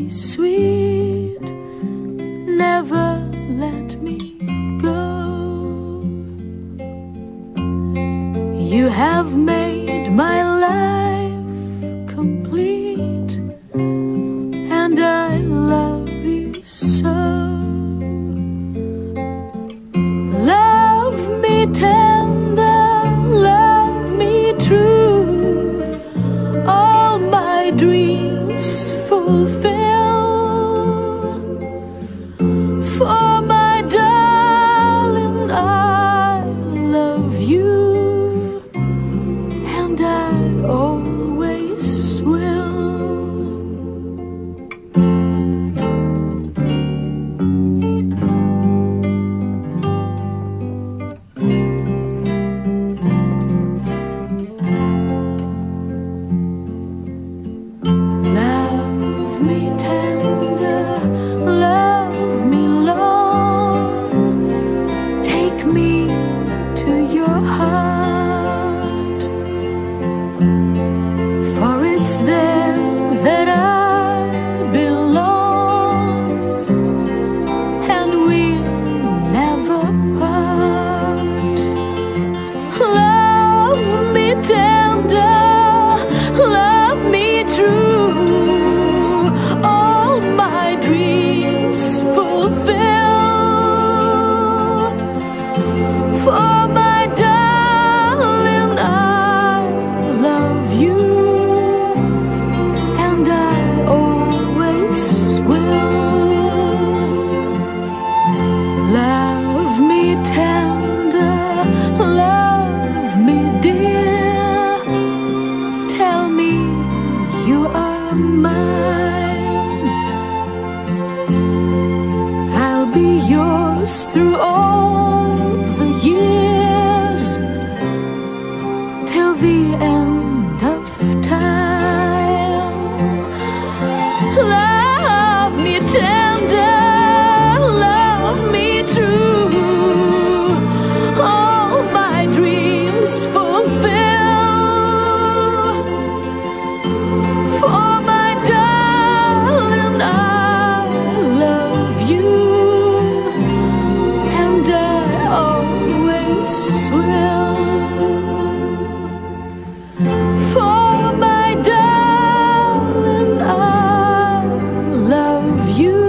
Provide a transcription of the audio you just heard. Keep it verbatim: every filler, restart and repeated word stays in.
me sweet, never let me go. You have made my life complete, and I love you so. Love me tender, love me true, all my dreams fulfill. For my darling, I love you, and I always will. Love me tender, love me long, take me to your heart, for it's there that I belong, and we'll never part. Love me tender, love me true, all my dreams fulfill. For my darling, I love you, and I always will. Love me tender, love me dear, tell me you are mine. I'll be yours through all the years, till the end of time. Love me tender, love me true, all my dreams fulfill. For my darling, I love you, and I always will. For my darling, I love you,